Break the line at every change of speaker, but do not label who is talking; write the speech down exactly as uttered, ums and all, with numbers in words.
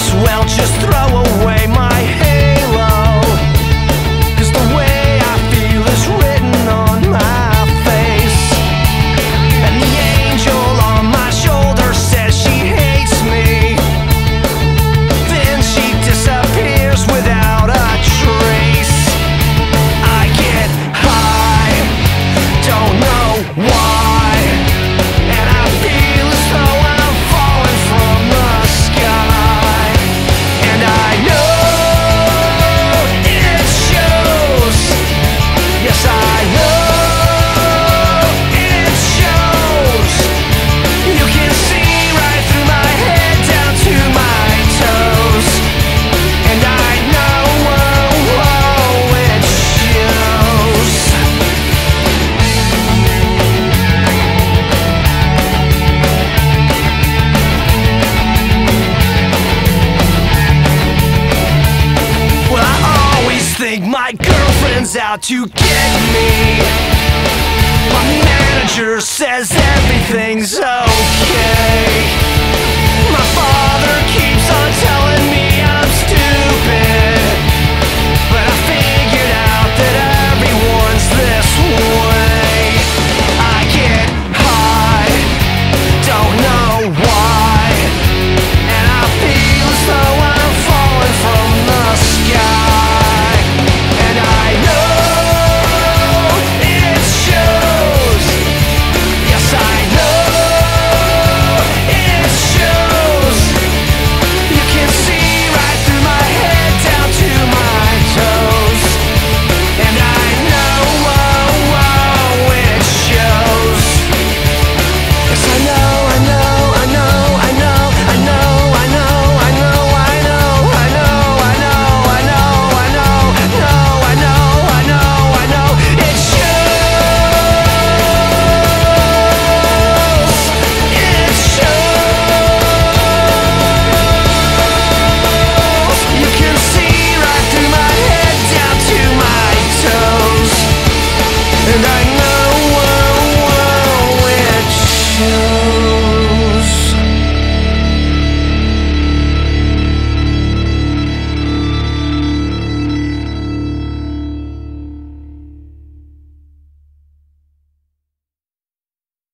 Well, just throw away my halo, 'cause the way I feel is written on my face. And the angel on my shoulder says she hates me, then she disappears without a trace. I get high, don't know why, and I feel as though I'm falling from the sky. And I know it shows, yes I know it shows. You can see right through my head down to my toes. And I know, oh, oh, it shows. Well, I always think my girlfriend's out to get me. My manager says everything's okay. My father keeps on telling